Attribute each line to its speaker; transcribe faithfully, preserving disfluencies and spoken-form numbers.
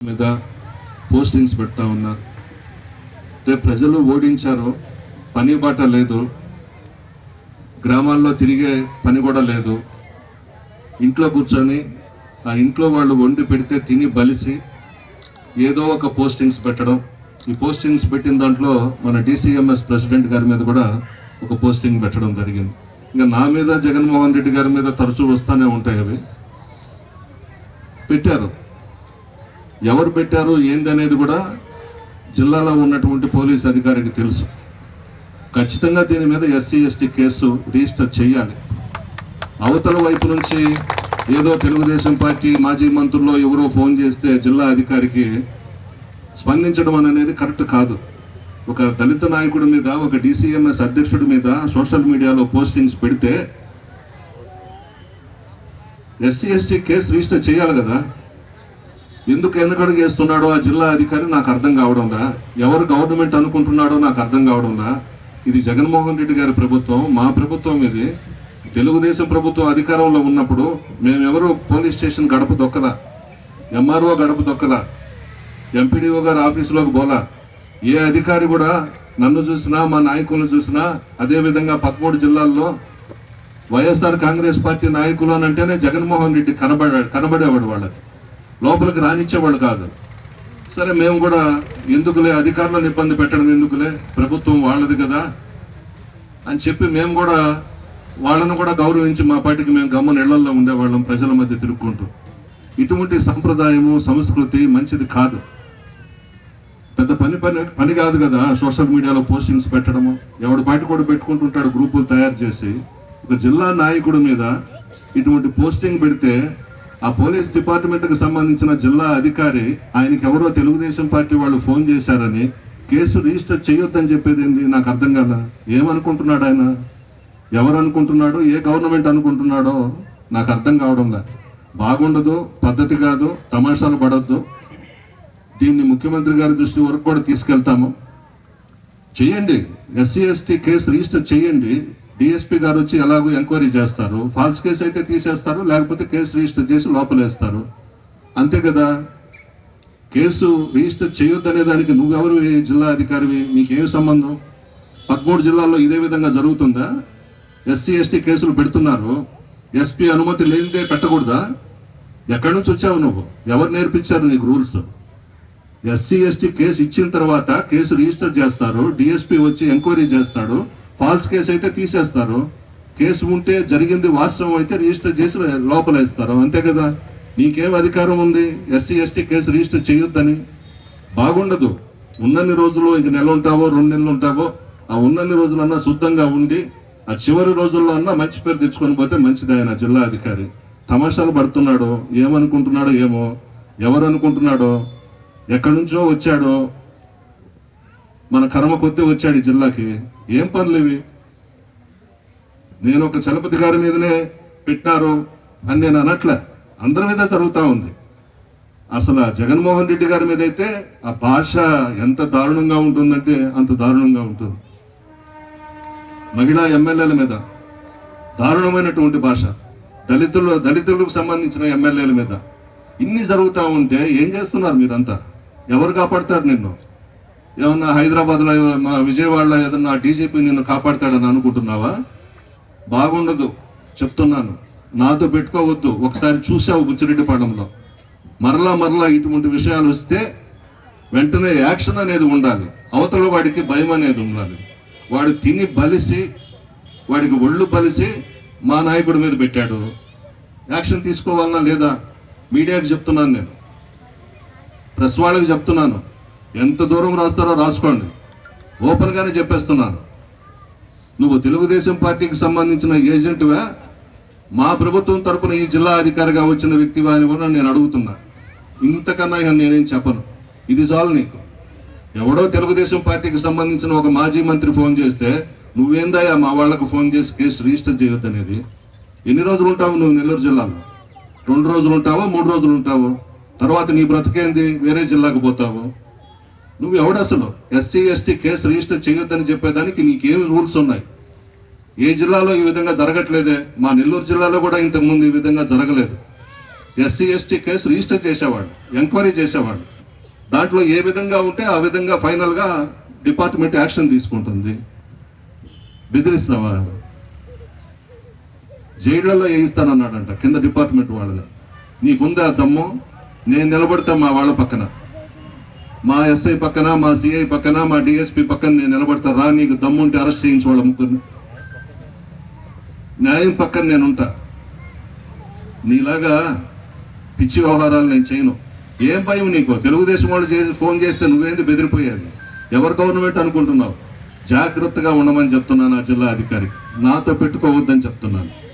Speaker 1: మీద పోస్టింగ్స్ పెడతా ఉన్నారు. రేపు ప్రజలు ఓడించారు, పని బాట లేదు, గ్రామాల్లో తిరిగే పని కూడా లేదు. ఇంట్లో కూర్చొని ఆ ఇంట్లో వాళ్ళు వండి పెడితే తిని బలిసి ఏదో ఒక పోస్టింగ్స్ పెట్టడం. ఈ పోస్టింగ్స్ పెట్టిన దాంట్లో మన డిసిఎంఎస్ ప్రెసిడెంట్ గారి మీద కూడా ఒక పోస్టింగ్ పెట్టడం జరిగింది. ఇంకా నా మీద జగన్మోహన్ రెడ్డి గారి మీద తరచూ వస్తూనే ఉంటాయి. అవి పెట్టారు, ఎవరు పెట్టారు ఏంది అనేది కూడా జిల్లాలో ఉన్నటువంటి పోలీస్ అధికారికి తెలుసు. ఖచ్చితంగా దీని మీద ఎస్సీ ఎస్టీ కేసు రిజిస్టర్ చేయాలి. అవతల వైపు నుంచి ఏదో తెలుగుదేశం పార్టీ మాజీ మంత్రుల్లో ఎవరో ఫోన్ చేస్తే జిల్లా అధికారికి స్పందించడం అనేది కరెక్ట్ కాదు. ఒక దళిత నాయకుడి మీద, ఒక డిసిఎంఎస్ అధ్యక్షుడి మీద సోషల్ మీడియాలో పోస్టింగ్స్ పెడితే ఎస్సీ ఎస్టీ కేసు రిజిస్టర్ చేయాలి కదా. ఎందుకు వెనకడుగు చేస్తున్నాడో ఆ జిల్లా అధికారి నాకు అర్థం కావడంలా. ఎవరు గవర్నమెంట్ అనుకుంటున్నాడో నాకు అర్థం కావడంలా. ఇది జగన్మోహన్ రెడ్డి గారి ప్రభుత్వం, మా ప్రభుత్వం. ఇది తెలుగుదేశం ప్రభుత్వం అధికారంలో ఉన్నప్పుడు మేమెవరు పోలీస్ స్టేషన్ గడప దొక్కలా, ఎంఆర్ఓ గడప దొక్కలా, ఎంపీడీఓ గారి ఆఫీసులోకి పోలా. ఏ అధికారి కూడా నన్ను చూసినా మా నాయకులను చూసినా, అదేవిధంగా పదమూడు జిల్లాల్లో వైఎస్ఆర్ కాంగ్రెస్ పార్టీ నాయకులు అని అంటేనే జగన్మోహన్ రెడ్డి కనబడే కనబడేవాడు వాళ్ళకి, లోపలికి రానిచ్చేవాడు కాదు. సరే మేము కూడా ఎందుకులే అధికారులను ఇబ్బంది పెట్టడం ఎందుకులే, ప్రభుత్వం వాళ్ళది కదా అని చెప్పి మేము కూడా వాళ్ళను కూడా గౌరవించి మా పార్టీకి మేము గమ్మున ఇళ్లల్లో ఉండేవాళ్ళం, ప్రజల మధ్య తిరుగుకుంటూ. ఇటువంటి సంప్రదాయము సంస్కృతి మంచిది కాదు. పెద్ద పని పని పని కాదు కదా సోషల్ మీడియాలో పోస్టింగ్స్ పెట్టడము. ఎవడి పార్టీ కూడా పెట్టుకుంటుంటాడు గ్రూపులు తయారు చేసి. ఒక జిల్లా నాయకుడి మీద ఇటువంటి పోస్టింగ్ పెడితే ఆ పోలీస్ డిపార్ట్మెంట్కి సంబంధించిన జిల్లా అధికారి ఆయనకి ఎవరో తెలుగుదేశం పార్టీ వాళ్ళు ఫోన్ చేశారని కేసు రిజిస్టర్ చేయొద్దని చెప్పేది ఏంది? నాకు అర్థం కాల. ఏమనుకుంటున్నాడు ఆయన? ఎవరు అనుకుంటున్నాడో, ఏ గవర్నమెంట్ అనుకుంటున్నాడో నాకు అర్థం కావడంలా. బాగుండదు, పద్ధతి కాదు, తమాషాలు పడద్దు. దీన్ని ముఖ్యమంత్రి గారి దృష్టి వరకు కూడా తీసుకెళ్తాము. చేయండి, ఎస్సీ ఎస్టీ కేసు రిజిస్టర్ చేయండి. డిఎస్పీ గారు వచ్చి ఎలాగో ఎంక్వైరీ చేస్తారు. ఫాల్స్ కేసు అయితే తీసేస్తారు, లేకపోతే కేసు రిజిస్టర్ చేసి లోపలేస్తారు. అంతే కదా. కేసు రిజిస్టర్ చేయొద్దనే దానికి నువ్వెవరు జిల్లా అధికారివి? నీకేమి సంబంధం? పదమూడు జిల్లాల్లో ఇదే విధంగా జరుగుతుందా? ఎస్సీ ఎస్టీ కేసులు పెడుతున్నారు, ఎస్పీ అనుమతి లేనిదే పెట్టకూడదా? ఎక్కడి నుంచి వచ్చావు నువ్వు? ఎవరు నేర్పించారు నీకు రూల్స్? ఎస్సీ ఎస్టీ కేసు ఇచ్చిన తర్వాత కేసు రిజిస్టర్ చేస్తారు, డిఎస్పీ వచ్చి ఎంక్వైరీ చేస్తాడు. ఫాల్స్ కేసు అయితే తీసేస్తారు. కేసు ఉంటే జరిగింది వాస్తవం అయితే రిజిస్టర్ చేసి లోపలేస్తారు. అంతే కదా. నీకేం అధికారం ఉంది ఎస్సీ ఎస్టీ కేసు రిజిస్టర్ చేయొద్దని? బాగుండదు. ఉన్నన్ని రోజులు ఇంక నెల ఉంటావో రెండు నెలలు ఉంటావో, ఆ ఉన్నన్ని రోజులన్నా శుద్ధంగా ఉండి ఆ చివరి రోజుల్లో అన్నా మంచి పేరు తెచ్చుకొని పోతే మంచిది. ఆయన జిల్లా అధికారి తమాషాలు పడుతున్నాడో, ఏమనుకుంటున్నాడో ఏమో, ఎవరు అనుకుంటున్నాడో, ఎక్కడి నుంచో వచ్చాడో, మన కర్మ కొద్దీ వచ్చాడు ఈ జిల్లాకి. ఏం పనులు ఇవి? నేను ఒక చలపతి గారి మీదనే పెట్టారు అని నేను అనట్లే, అందరి మీద జరుగుతూ ఉంది. అసలు జగన్మోహన్ రెడ్డి గారి మీద అయితే ఆ భాష ఎంత దారుణంగా ఉంటుందంటే అంత దారుణంగా ఉంటుంది. మహిళా ఎమ్మెల్యేల మీద దారుణమైనటువంటి భాష, దళితులు దళితులకు సంబంధించిన ఎమ్మెల్యేల మీద ఇన్ని జరుగుతూ ఉంటే ఏం చేస్తున్నారు మీరంతా? ఎవరు కాపాడుతారు నిన్ను? ఏమన్నా హైదరాబాద్లో మా విజయవాడలో ఏదన్నా డీజీపీ నిన్ను కాపాడుతాడని అనుకుంటున్నావా? బాగుండదు, చెప్తున్నాను. నాతో పెట్టుకోవద్దు. ఒకసారి చూసావు బుచ్చిరెడ్డిపాళెంలో. మరలా మరలా ఇటువంటి విషయాలు వస్తే వెంటనే యాక్షన్ అనేది ఉండాలి. అవతల వాడికి భయం అనేది ఉండాలి. వాడు తిని బలిసి, వాడికి ఒళ్ళు బలిసి మా నాయకుడి మీద పెట్టాడు, యాక్షన్ తీసుకోవాలన్నా లేదా? మీడియాకి చెప్తున్నాను, నేను ప్రెస్ వాళ్ళకి చెప్తున్నాను. ఎంత దూరం రాస్తారో రాసుకోండి. ఓపెన్గానే చెప్పేస్తున్నాను. నువ్వు తెలుగుదేశం పార్టీకి సంబంధించిన ఏజెంట్వా, మా ప్రభుత్వం తరపున ఈ జిల్లా అధికారిగా వచ్చిన వ్యక్తివా అని కూడా నేను అడుగుతున్నా. ఇంతకన్నా నేనేం చెప్పను. ఇది చాలు నీకు. ఎవడో తెలుగుదేశం పార్టీకి సంబంధించిన ఒక మాజీ మంత్రి ఫోన్ చేస్తే నువ్వేందాయా మా వాళ్ళకు ఫోన్ చేసి కేసు రిజిస్టర్ చేయొద్దు అనేది? ఎన్ని రోజులు ఉంటావు నువ్వు నెల్లూరు జిల్లాలో? రెండు రోజులు ఉంటావో మూడు రోజులు ఉంటావో? తర్వాత నీ బ్రతికేంది? వేరే జిల్లాకు పోతావు. నువ్వు ఎవడసలు ఎస్సీ ఎస్టీ కేసు రిజిస్టర్ చేయొద్దని చెప్పేదానికి నీకేమి రూల్స్ ఉన్నాయి? ఏ జిల్లాలో ఈ విధంగా జరగట్లేదే. మా నెల్లూరు జిల్లాలో కూడా ఇంతకుముందు ఈ విధంగా జరగలేదు. ఎస్సీ ఎస్టీ కేసు రిజిస్టర్ చేసేవాడు, ఎంక్వైరీ చేసేవాడు. దాంట్లో ఏ విధంగా ఉంటే ఆ విధంగా ఫైనల్గా డిపార్ట్మెంట్ యాక్షన్ తీసుకుంటుంది. బెదిరిస్తావా? జైళ్లలో వేయిస్తానన్నాడంట కింద డిపార్ట్మెంట్ వాళ్ళని. నీకుందా దమ్ము? నేను నిలబడతా మా వాళ్ళ పక్కన, మా ఎస్ఐ పక్కన, మా సిఐ పక్కన, మా డిఎస్పీ పక్కన నేను నిలబడతా. రా, నీకు దమ్ముంటే అరెస్ట్ చేయించు వాళ్ళ ముగ్గురిని. న్యాయం పక్కన నేను ఉంటా. నీలాగా పిచ్చి వ్యవహారాలు నేను చేయను. ఏం భయం నీకు? తెలుగుదేశం వాళ్ళు చేసి ఫోన్ చేస్తే నువ్వేంది బెదిరిపోయేది? ఎవరు గవర్నమెంట్ అనుకుంటున్నావు? జాగ్రత్తగా ఉండమని చెప్తున్నాను ఆ జిల్లా అధికారికి. నాతో పెట్టుకోవద్దని చెప్తున్నాను.